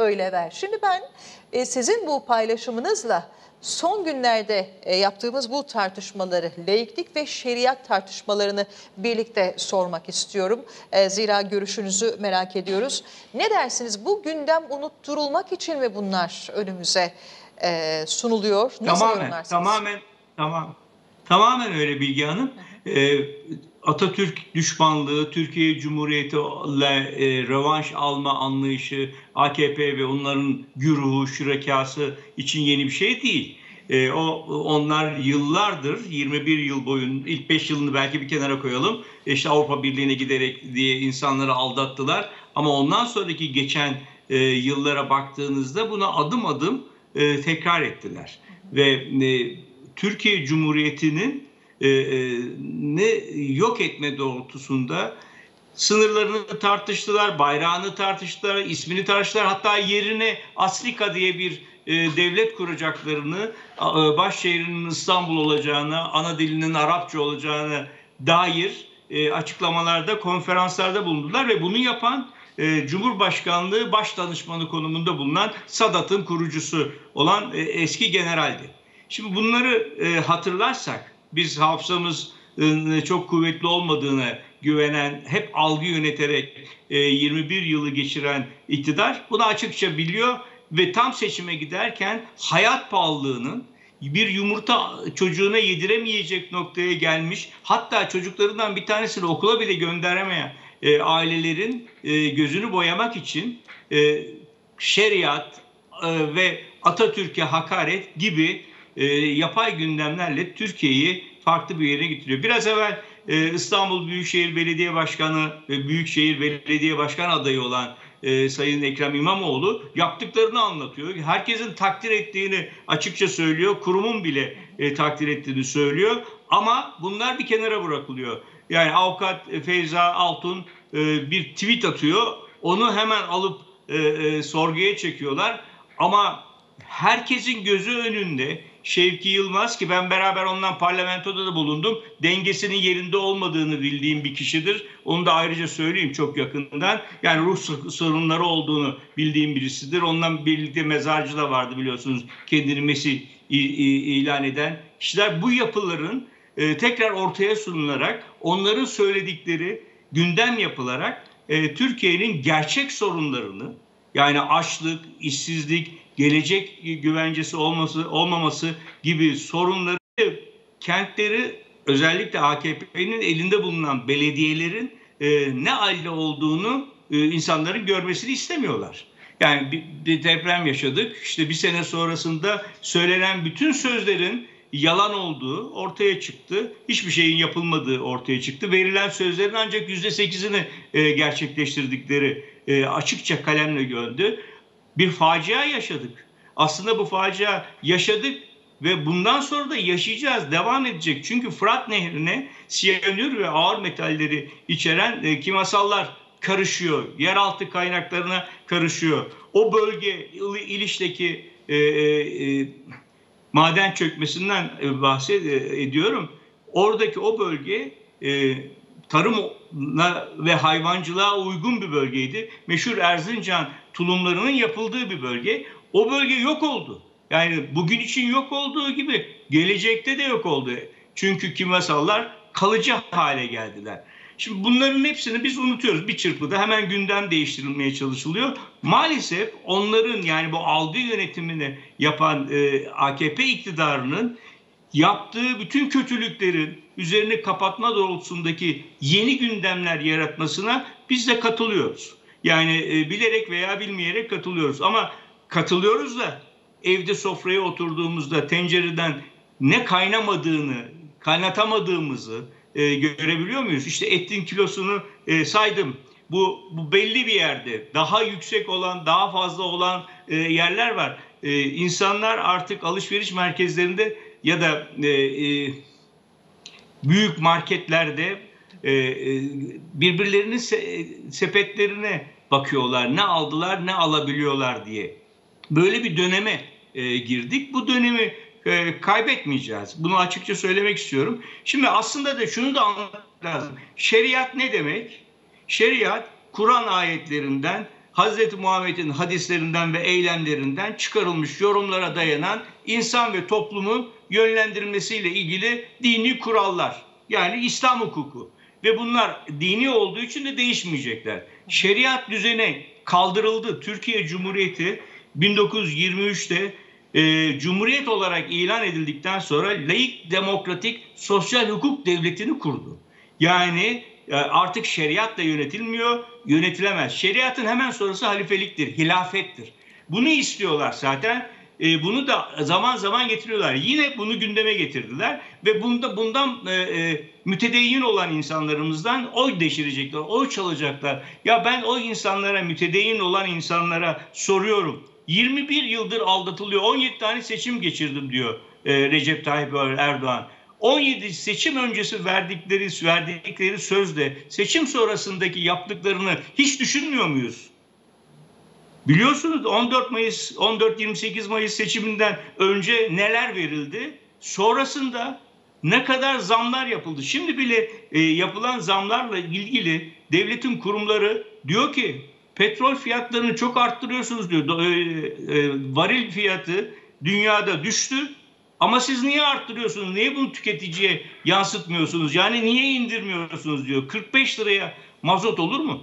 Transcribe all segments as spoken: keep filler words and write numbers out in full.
öyle ver. Şimdi ben e, sizin bu paylaşımınızla son günlerde e, yaptığımız bu tartışmaları, laiklik ve şeriat tartışmalarını birlikte sormak istiyorum. E, zira görüşünüzü merak ediyoruz. Ne dersiniz? Bu gündem unutturulmak için mi bunlar önümüze e, sunuluyor? Nasıl Tamamen, yorumlarsınız? tamamen, tamam, tamamen öyle Bilge Hanım. Ee, Atatürk düşmanlığı, Türkiye Cumhuriyeti ile e, rövanş alma anlayışı, A K P ve onların güruhu, şürekası için yeni bir şey değil. E, o onlar yıllardır, yirmi bir yıl boyunca, ilk beş yılını belki bir kenara koyalım. İşte Avrupa Birliği'ne giderek diye insanları aldattılar. Ama ondan sonraki geçen e, yıllara baktığınızda buna adım adım e, tekrar ettiler. Ve e, Türkiye Cumhuriyeti'nin e, e, ne yok etme doğrultusunda sınırlarını tartıştılar, bayrağını tartıştılar, ismini tartıştılar. Hatta yerine Aslika diye bir e, devlet kuracaklarını, e, başşehrinin İstanbul olacağını, ana dilinin Arapça olacağını dair e, açıklamalarda, konferanslarda bulundular ve bunu yapan e, Cumhurbaşkanlığı Başdanışmanı konumunda bulunan Sadat'ın kurucusu olan e, eski generaldi. Şimdi bunları e, hatırlarsak, biz hafızamız e, çok kuvvetli olmadığını güvenen, hep algı yöneterek e, yirmi bir yılı geçiren iktidar bunu açıkça biliyor ve tam seçime giderken hayat pahalılığının bir yumurta çocuğuna yediremeyecek noktaya gelmiş, hatta çocuklarından bir tanesini okula bile gönderemeyen e, ailelerin e, gözünü boyamak için e, şeriat e, ve Atatürk'e hakaret gibi e, yapay gündemlerle Türkiye'yi farklı bir yere getiriyor. Biraz evvel e, İstanbul Büyükşehir Belediye Başkanı ve Büyükşehir Belediye Başkan adayı olan e, Sayın Ekrem İmamoğlu yaptıklarını anlatıyor. Herkesin takdir ettiğini açıkça söylüyor. Kurumun bile e, takdir ettiğini söylüyor. Ama bunlar bir kenara bırakılıyor. Yani avukat Feyza Altun e, bir tweet atıyor. Onu hemen alıp e, e, sorguya çekiyorlar. Ama herkesin gözü önünde Şevki Yılmaz, ki ben beraber ondan parlamentoda da bulundum, dengesinin yerinde olmadığını bildiğim bir kişidir. Onu da ayrıca söyleyeyim çok yakından. Yani ruh sorunları olduğunu bildiğim birisidir. Ondan birlikte mezarcı da vardı biliyorsunuz, kendini Mesih ilan eden kişiler. Bu yapıların e, tekrar ortaya sunularak, onların söyledikleri gündem yapılarak e, Türkiye'nin gerçek sorunlarını, yani açlık, işsizlik, gelecek güvencesi olması olmaması gibi sorunları, kentleri, özellikle A K P'nin elinde bulunan belediyelerin e, ne halde olduğunu e, insanların görmesini istemiyorlar. Yani bir, bir deprem yaşadık. İşte bir sene sonrasında söylenen bütün sözlerin yalan olduğu ortaya çıktı. Hiçbir şeyin yapılmadığı ortaya çıktı. Verilen sözlerin ancak yüzde sekizini e, gerçekleştirdikleri e, açıkça kalemle gördü. Bir facia yaşadık. Aslında bu facia yaşadık ve bundan sonra da yaşayacağız, devam edecek. Çünkü Fırat Nehri'ne siyanür ve ağır metalleri içeren e, kimyasallar karışıyor. Yeraltı kaynaklarına karışıyor. O bölge, İliç'teki e, e, maden çökmesinden e, bahsediyorum. Oradaki o bölge e, tarım ve hayvancılığa uygun bir bölgeydi. Meşhur Erzincan tulumlarının yapıldığı bir bölge. O bölge yok oldu. Yani bugün için yok olduğu gibi gelecekte de yok oldu. Çünkü kimyasallar kalıcı hale geldiler. Şimdi bunların hepsini biz unutuyoruz. Bir çırpıda hemen gündem değiştirilmeye çalışılıyor. Maalesef onların, yani bu algı yönetimini yapan e, A K P iktidarının yaptığı bütün kötülüklerin üzerini kapatma doğrultusundaki yeni gündemler yaratmasına biz de katılıyoruz. Yani e, bilerek veya bilmeyerek katılıyoruz. Ama katılıyoruz da evde sofraya oturduğumuzda tencereden ne kaynamadığını, kaynatamadığımızı e, görebiliyor muyuz? İşte etin kilosunu e, saydım. Bu, bu belli bir yerde. Daha yüksek olan, daha fazla olan e, yerler var. E, insanlar artık alışveriş merkezlerinde ya da e, e, büyük marketlerde e, e, birbirlerinin se, sepetlerine bakıyorlar. Ne aldılar, ne alabiliyorlar diye. Böyle bir döneme e, girdik. Bu dönemi e, kaybetmeyeceğiz. Bunu açıkça söylemek istiyorum. Şimdi aslında da şunu da anlamak lazım. Şeriat ne demek? Şeriat, Kur'an ayetlerinden Hazreti Muhammed'in hadislerinden ve eylemlerinden çıkarılmış yorumlara dayanan insan ve toplumun yönlendirilmesiyle ilgili dini kurallar. Yani İslam hukuku. Ve bunlar dini olduğu için de değişmeyecekler. Şeriat düzeni kaldırıldı. Türkiye Cumhuriyeti bin dokuz yüz yirmi üçte e, Cumhuriyet olarak ilan edildikten sonra laik, demokratik, sosyal hukuk devletini kurdu. Yani artık şeriatla yönetilmiyor, yönetilemez. Şeriatın hemen sonrası halifeliktir, hilafettir. Bunu istiyorlar zaten. E, bunu da zaman zaman getiriyorlar. Yine bunu gündeme getirdiler ve bunda bundan e, e, mütedeyyin olan insanlarımızdan oy deşirecekler, oy çalacaklar. Ya ben o insanlara, mütedeyyin olan insanlara soruyorum. yirmi bir yıldır aldatılıyor. on yedi tane seçim geçirdim diyor e, Recep Tayyip Erdoğan. on yedi seçim öncesi verdikleri verdikleri sözle seçim sonrasındaki yaptıklarını hiç düşünmüyor muyuz? Biliyorsunuz on dört Mayıs, on dört yirmi sekiz Mayıs seçiminden önce neler verildi? Sonrasında ne kadar zamlar yapıldı? Şimdi bile e, yapılan zamlarla ilgili devletin kurumları diyor ki petrol fiyatlarını çok arttırıyorsunuz diyor. E, e, varil fiyatı dünyada düştü. Ama siz niye arttırıyorsunuz? Niye bunu tüketiciye yansıtmıyorsunuz? Yani niye indirmiyorsunuz diyor. kırk beş liraya mazot olur mu?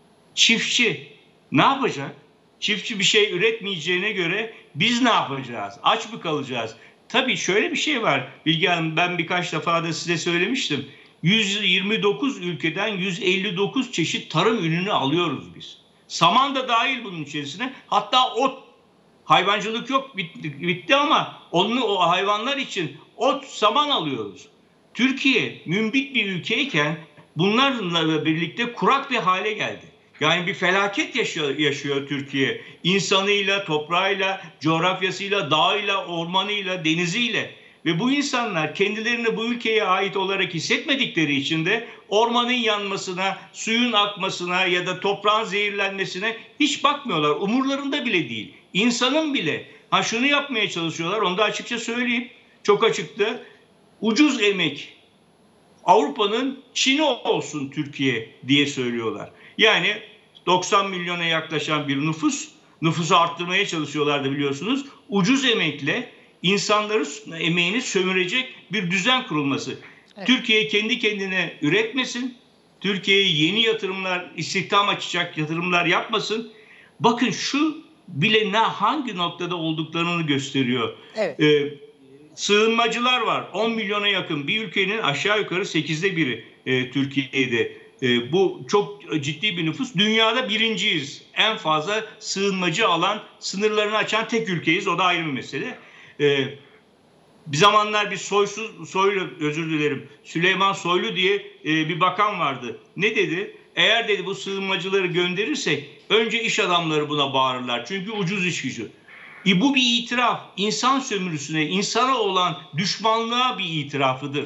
Çiftçi ne yapacak? Çiftçi bir şey üretmeyeceğine göre biz ne yapacağız? Aç mı kalacağız? Tabii şöyle bir şey var. Bilge Hanım, ben birkaç defa da size söylemiştim. yüz yirmi dokuz ülkeden yüz elli dokuz çeşit tarım ürünü alıyoruz biz. Saman da dahil bunun içerisine. Hatta ot. Hayvancılık yok, bitti, bitti ama onu, o hayvanlar için ot, saman alıyoruz. Türkiye mümbit bir ülkeyken bunlarla birlikte kurak bir hale geldi. Yani bir felaket yaşıyor, yaşıyor Türkiye. İnsanıyla, toprağıyla, coğrafyasıyla, dağıyla, ormanıyla, deniziyle. Ve bu insanlar kendilerini bu ülkeye ait olarak hissetmedikleri için de ormanın yanmasına, suyun akmasına ya da toprağın zehirlenmesine hiç bakmıyorlar. Umurlarında bile değil. İnsanın bile. Ha şunu yapmaya çalışıyorlar, onu da açıkça söyleyeyim. Çok açıktı. Ucuz emek. Avrupa'nın Çin'i olsun Türkiye diye söylüyorlar. Yani doksan milyona yaklaşan bir nüfus, nüfusu arttırmaya çalışıyorlardı biliyorsunuz. Ucuz emekle insanların emeğini sömürecek bir düzen kurulması. Evet. Türkiye kendi kendine üretmesin. Türkiye'ye yeni yatırımlar, istihdam açacak yatırımlar yapmasın. Bakın şu bile ne hangi noktada olduklarını gösteriyor. Evet. Ee, sığınmacılar var. on milyona yakın bir ülkenin aşağı yukarı sekizde biri e, Türkiye'de. E, bu çok ciddi bir nüfus. Dünyada birinciyiz. En fazla sığınmacı alan, sınırlarını açan tek ülkeyiz. O da ayrı bir mesele. E, bir zamanlar bir soysuz, soylu, özür dilerim, Süleyman Soylu diye e, bir bakan vardı. Ne dedi? Eğer dedi bu sığınmacıları gönderirsek önce iş adamları buna bağırırlar. Çünkü ucuz iş gücü. E, bu bir itiraf. İnsan sömürüsüne, insana olan düşmanlığa bir itirafıdır.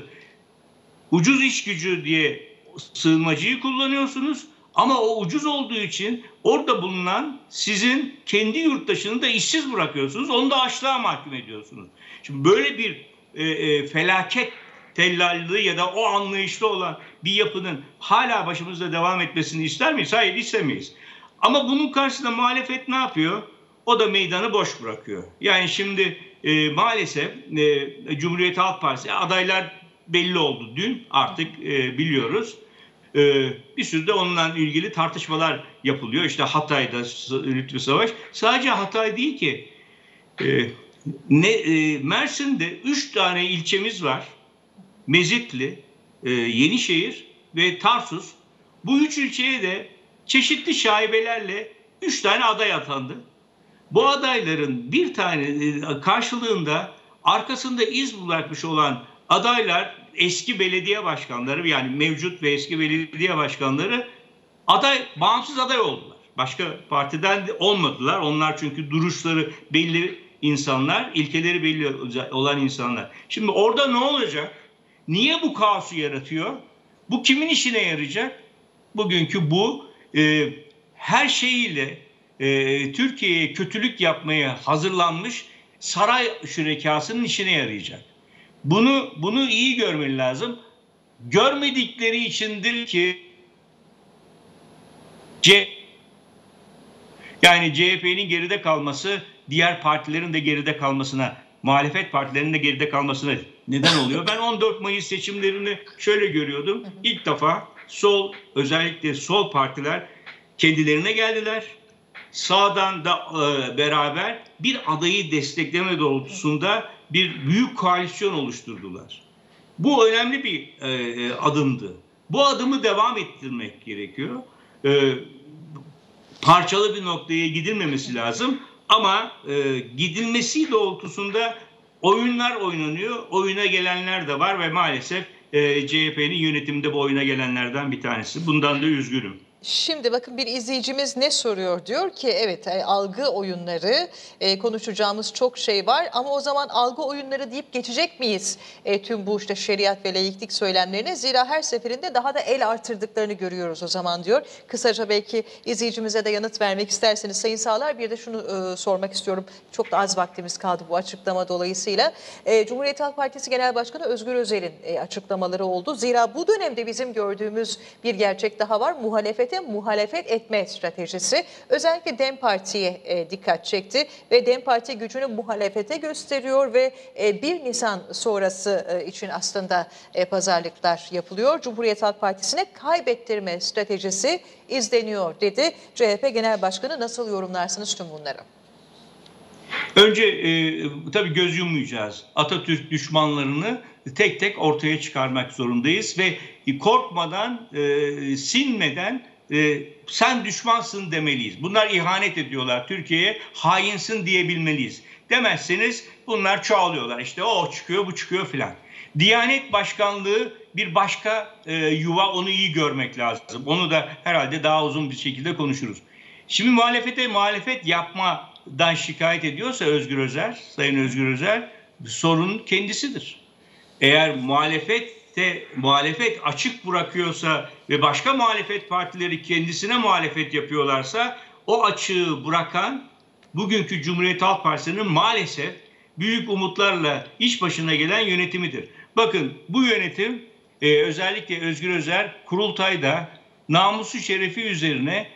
Ucuz iş gücü diye sığınmacıyı kullanıyorsunuz ama o ucuz olduğu için orada bulunan sizin kendi yurttaşını da işsiz bırakıyorsunuz. Onu da açlığa mahkum ediyorsunuz. Şimdi böyle bir e, e, felaket tellallığı ya da o anlayışlı olan bir yapının hala başımızda devam etmesini ister miyiz? Hayır, istemeyiz. Ama bunun karşısında muhalefet ne yapıyor? O da meydanı boş bırakıyor. Yani şimdi e, maalesef e, Cumhuriyet Halk Partisi adaylar belli oldu dün, artık e, biliyoruz. E, bir sürü de onunla ilgili tartışmalar yapılıyor. İşte Hatay'da Lütfü Savaş. Sadece Hatay değil ki. E, ne e, Mersin'de üç tane ilçemiz var. Mezitli, e, Yenişehir ve Tarsus. Bu üç ilçeye de çeşitli şaibelerle üç tane aday atandı. Bu adayların bir tane karşılığında arkasında iz bırakmış olan adaylar, eski belediye başkanları, yani mevcut ve eski belediye başkanları aday, bağımsız aday oldular. Başka partiden de olmadılar. Onlar çünkü duruşları belli insanlar, ilkeleri belli olan insanlar. Şimdi orada ne olacak? Niye bu kaosu yaratıyor? Bu kimin işine yarayacak? Bugünkü bu e, her şeyiyle e, Türkiye'ye kötülük yapmaya hazırlanmış saray şürekasının işine yarayacak. Bunu bunu iyi görmeli lazım. Görmedikleri içindir ki C Yani C H P'nin geride kalması diğer partilerin de geride kalmasına, muhalefet partilerinin de geride kalmasına neden oluyor. Ben on dört Mayıs seçimlerini şöyle görüyordum. İlk defa sol, özellikle sol partiler kendilerine geldiler. Sağdan da e, beraber bir adayı destekleme doğrultusunda bir büyük koalisyon oluşturdular. Bu önemli bir e, adımdı. Bu adımı devam ettirmek gerekiyor. E, parçalı bir noktaya gidilmemesi lazım ama e, gidilmesi doğrultusunda oyunlar oynanıyor. Oyuna gelenler de var ve maalesef e, C H P'nin yönetiminde bu oyuna gelenlerden bir tanesi. Bundan da üzgünüm. Şimdi bakın bir izleyicimiz ne soruyor? Diyor ki evet e, algı oyunları, e, konuşacağımız çok şey var ama o zaman algı oyunları deyip geçecek miyiz e, tüm bu işte şeriat ve laiklik söylemlerine? Zira her seferinde daha da el artırdıklarını görüyoruz o zaman diyor. Kısaca belki izleyicimize de yanıt vermek isterseniz Sayın Sağlar, bir de şunu e, sormak istiyorum. Çok da az vaktimiz kaldı bu açıklama dolayısıyla. E, Cumhuriyet Halk Partisi Genel Başkanı Özgür Özel'in e, açıklamaları oldu. Zira bu dönemde bizim gördüğümüz bir gerçek daha var. Muhalefete muhalefet etme stratejisi özellikle DEM Parti'ye e, dikkat çekti ve DEM Parti gücünü muhalefete gösteriyor ve e, bir Nisan sonrası e, için aslında e, pazarlıklar yapılıyor. Cumhuriyet Halk Partisi'ne kaybettirme stratejisi izleniyor dedi. C H P Genel Başkanı, nasıl yorumlarsınız tüm bunları? Önce e, tabii göz yummayacağız. Atatürk düşmanlarını tek tek ortaya çıkarmak zorundayız ve korkmadan, e, sinmeden e, sen düşmansın demeliyiz. Bunlar ihanet ediyorlar Türkiye'ye, hainsin diyebilmeliyiz. Demezseniz bunlar çoğalıyorlar. İşte o çıkıyor, bu çıkıyor filan. Diyanet Başkanlığı bir başka e, yuva, onu iyi görmek lazım. Onu da herhalde daha uzun bir şekilde konuşuruz. Şimdi muhalefete muhalefet yapmadan şikayet ediyorsa Özgür Özel, Sayın Özgür Özel, sorun kendisidir. Eğer muhalefette muhalefet açık bırakıyorsa ve başka muhalefet partileri kendisine muhalefet yapıyorlarsa, o açığı bırakan bugünkü Cumhuriyet Halk Partisi'nin maalesef büyük umutlarla iş başına gelen yönetimidir. Bakın bu yönetim e, özellikle Özgür Özel kurultayda namusu şerefi üzerine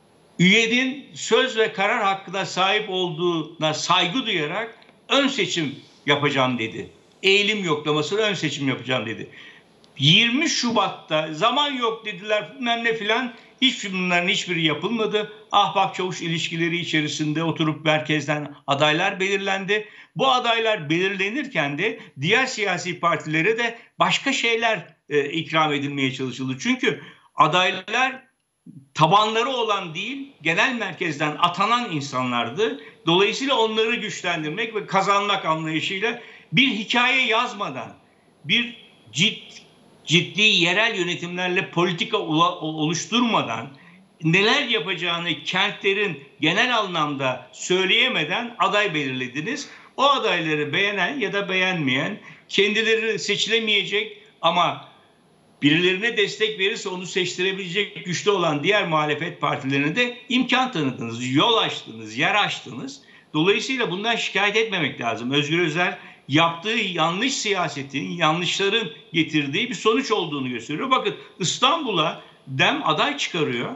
üyenin söz ve karar hakkına sahip olduğuna saygı duyarak ön seçim yapacağım dedi. Eğilim yoklamasını ön seçim yapacağım dedi. yirmi Şubat'ta zaman yok dediler, bilmem ne filan. Hiç bunların hiçbiri yapılmadı. Ahbap çavuş ilişkileri içerisinde oturup merkezden adaylar belirlendi. Bu adaylar belirlenirken de diğer siyasi partilere de başka şeyler e, ikram edilmeye çalışıldı. Çünkü adaylar tabanları olan değil, genel merkezden atanan insanlardı. Dolayısıyla onları güçlendirmek ve kazanmak anlayışıyla bir hikaye yazmadan, bir ciddi, ciddi yerel yönetimlerle politika oluşturmadan, neler yapacağını kentlerin genel anlamda söyleyemeden aday belirlediniz. O adayları beğenen ya da beğenmeyen, kendileri seçilemeyecek ama birilerine destek verirse onu seçtirebilecek güçlü olan diğer muhalefet partilerine de imkan tanıdınız, yol açtınız, yer açtınız. Dolayısıyla bundan şikayet etmemek lazım. Özgür Özel yaptığı yanlış siyasetin, yanlışların getirdiği bir sonuç olduğunu gösteriyor. Bakın İstanbul'a DEM aday çıkarıyor.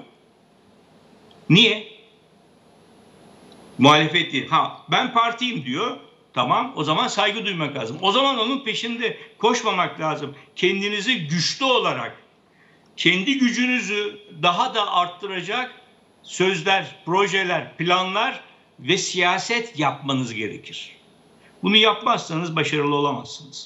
Niye? Muhalefet değil. Ha, ben partiyim diyor. Tamam, o zaman saygı duymak lazım. O zaman onun peşinde koşmamak lazım. Kendinizi güçlü olarak, kendi gücünüzü daha da arttıracak sözler, projeler, planlar ve siyaset yapmanız gerekir. Bunu yapmazsanız başarılı olamazsınız.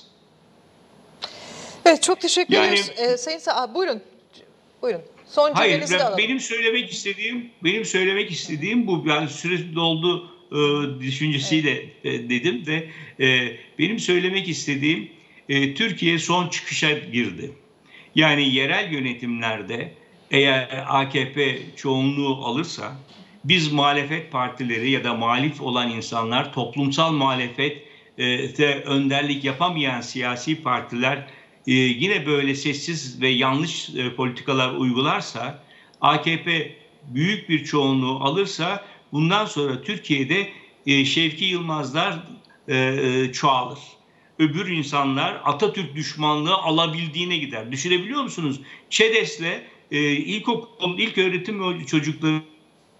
Evet, çok teşekkür yani, ederiz. Ee, Sayın Sağ, buyurun. Buyurun. Son cümlenizi hayır, de alalım. Benim söylemek istediğim, benim söylemek istediğim bu. Yani süresi doldu e, düşüncesiyle evet. e, dedim ve e, benim söylemek istediğim e, Türkiye son çıkışa girdi. Yani yerel yönetimlerde eğer A K P çoğunluğu alırsa, biz muhalefet partileri ya da muhalif olan insanlar, toplumsal muhalefette önderlik yapamayan siyasi partiler e, yine böyle sessiz ve yanlış e, politikalar uygularsa, A K P büyük bir çoğunluğu alırsa, bundan sonra Türkiye'de e, Şevki Yılmazlar e, çoğalır. Öbür insanlar Atatürk düşmanlığı alabildiğine gider. Düşünebiliyor musunuz? ÇEDES'le e, ilkokul, ilk öğretim çocukları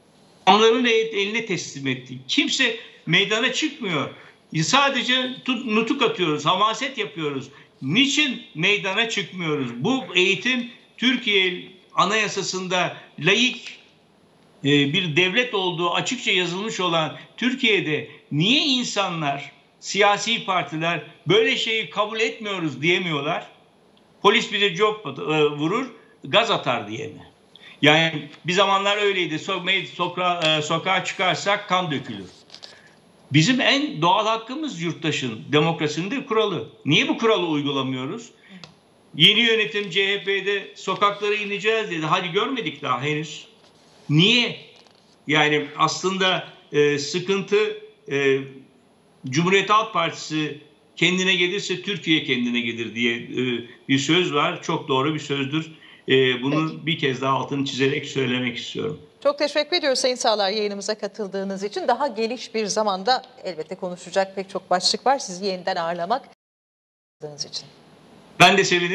Onların eline teslim ettik. Kimse meydana çıkmıyor. Sadece nutuk atıyoruz, hamaset yapıyoruz. Niçin meydana çıkmıyoruz? Bu eğitim Türkiye Anayasası'nda laik bir devlet olduğu açıkça yazılmış olan Türkiye'de niye insanlar, siyasi partiler böyle şeyi kabul etmiyoruz diyemiyorlar? Polis bize cop vurur, gaz atar diye mi? Yani bir zamanlar öyleydi. Sokağa, sokağa çıkarsak kan dökülür. Bizim en doğal hakkımız yurttaşın, demokrasinin de kuralı. Niye bu kuralı uygulamıyoruz? Yeni yönetim C H P'de sokaklara ineceğiz dedi. Hadi görmedik daha henüz. Niye? Yani aslında e, sıkıntı e, Cumhuriyet Halk Partisi kendine gelirse Türkiye kendine gelir diye e, bir söz var. Çok doğru bir sözdür. E, bunu Peki. bir kez daha altını çizerek söylemek istiyorum. Çok teşekkür ediyoruz Sayın Sağlar yayınımıza katıldığınız için. Daha geniş bir zamanda elbette konuşacak pek çok başlık var. Sizi yeniden ağırlamak için. Ben de sevinirim.